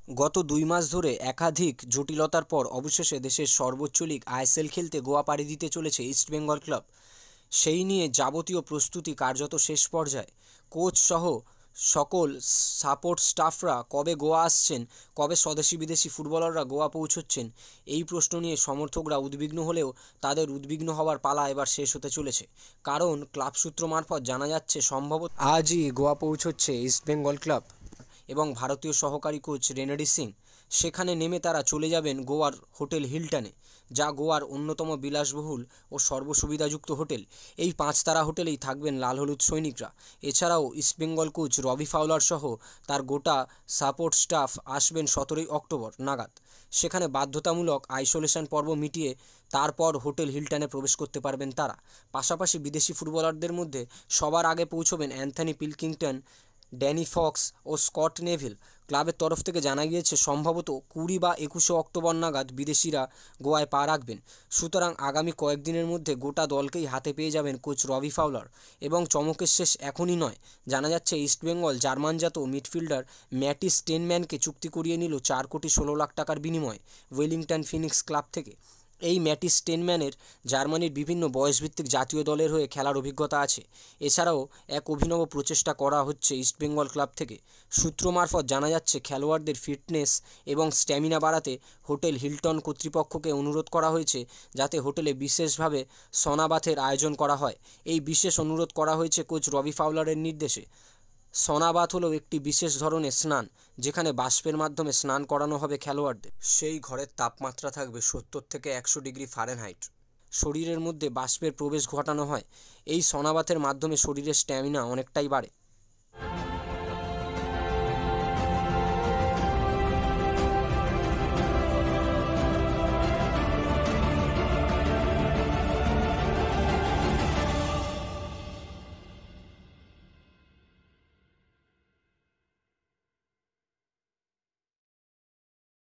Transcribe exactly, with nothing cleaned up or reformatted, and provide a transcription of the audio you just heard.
গত দুই মাস ধরে একাধিক জটিলতার পর অবশেষে দেশের সর্বোচ্চ লিগ আইএসএল খেলতে গোয়া পাড়ি দিতে চলেছে ইস্টবেঙ্গল ক্লাব। সেই নিয়ে যাবতীয় প্রস্তুতি কার্যত শেষ পর্যায়ে। কোচ সহ সকল সাপোর্ট স্টাফরা কবে গোয়া আসছেন, কবে স্বদেশি বিদেশি ফুটবলাররা গোয়া পৌঁছচ্ছেন, এই প্রশ্ন নিয়ে সমর্থকরা উদ্বিগ্ন হলেও তাদের উদ্বিগ্ন হওয়ার পালা এবার শেষ হতে চলেছে। কারণ ক্লাব সূত্র মারফত জানা যাচ্ছে সম্ভবত আজই গোয়া পৌঁছচ্ছে ইস্টবেঙ্গল ক্লাব এবং ভারতীয় সহকারী কোচ রেনেডি সিং। সেখানে নেমে তারা চলে যাবেন গোয়ার হোটেল হিলটনে, যা গোয়ার অন্যতম বিলাসবহুল ও সর্বসুবিধাযুক্ত হোটেল। এই পাঁচ তারা হোটেলেই থাকবেন লাল হলুদ সৈনিকরা। এছাড়াও ইস্টবেঙ্গল কোচ রবি ফাউলার সহ তার গোটা সাপোর্ট স্টাফ আসবেন সতেরোই অক্টোবর নাগাদ। সেখানে বাধ্যতামূলক আইসোলেশন পর্ব মিটিয়ে তারপর হোটেল হিলটনে প্রবেশ করতে পারবেন তারা। পাশাপাশি বিদেশি ফুটবলারদের মধ্যে সবার আগে পৌঁছবেন অ্যান্থনি পিলকিংটন, ড্যানি ফক্স ও স্কট নেভিল। ক্লাবের তরফ থেকে জানা গিয়েছে সম্ভবত কুড়ি বা একুশে অক্টোবর নাগাদ বিদেশিরা গোয়ায় পা রাখবেন। সুতরাং আগামী কয়েকদিনের মধ্যে গোটা দলকেই হাতে পেয়ে যাবেন কোচ রবি ফাউলার। এবং চমকের শেষ এখনই নয়, জানা যাচ্ছে ইস্টবেঙ্গল জার্মানজাত মিডফিল্ডার ম্যাটিস স্টেনম্যানকে চুক্তি করিয়ে নিল চার কোটি ষোলো লাখ টাকার বিনিময়ে ওয়েলিংটন ফিনিক্স ক্লাব থেকে। এই ম্যাটিস স্টেনম্যানের জার্মানির বিভিন্ন বয়সভিত্তিক জাতীয় দলের হয়ে খেলার অভিজ্ঞতা আছে। এছাড়াও এক অভিনব প্রচেষ্টা করা হচ্ছে ইস্টবেঙ্গল ক্লাব থেকে। সূত্র মারফত জানা যাচ্ছে খেলোয়াড়দের ফিটনেস এবং স্ট্যামিনা বাড়াতে হোটেল হিলটন কর্তৃপক্ষকে অনুরোধ করা হয়েছে যাতে হোটেলে বিশেষভাবে সনাবাথের আয়োজন করা হয়। এই বিশেষ অনুরোধ করা হয়েছে কোচ রবি ফাউলারের নির্দেশে। সনাবাথ হলো একটি বিশেষ ধরনের স্নান, যেখানে বাষ্পের মাধ্যমে স্নান করানো হবে খেলোয়াড়দের। সেই ঘরের তাপমাত্রা থাকবে সত্তর থেকে একশো ডিগ্রি ফারেনহাইট। শরীরের মধ্যে বাষ্পের প্রবেশ ঘটানো হয়। এই সনাবাথের মাধ্যমে শরীরের স্ট্যামিনা অনেকটাই বাড়ে।